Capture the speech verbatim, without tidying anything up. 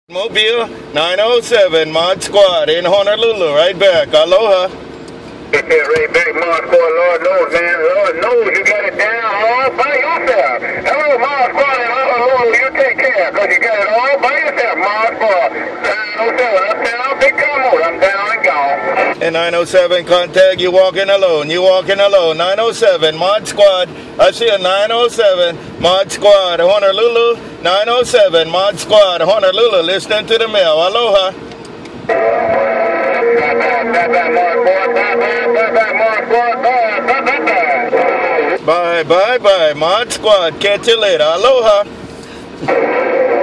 Mobile nine oh seven Mod Squad in Honolulu, right back. Aloha. Get that right back, ModSquad. Lord knows, man. Lord knows you got it down all by yourself. Hello, ModSquad in Honolulu. You take care, because you got it all by yourself, ModSquad. nine oh seven, uptown, big commode. I'm down and gone. And nine oh seven, contact, you walking alone. You walking alone. nine oh seven Mod Squad. I see a nine oh seven Mod Squad, Honolulu. nine oh seven Mod Squad, Honolulu. Listening to the mail. Aloha. Bye, bye, bye. Mod Squad. Catch you later. Aloha.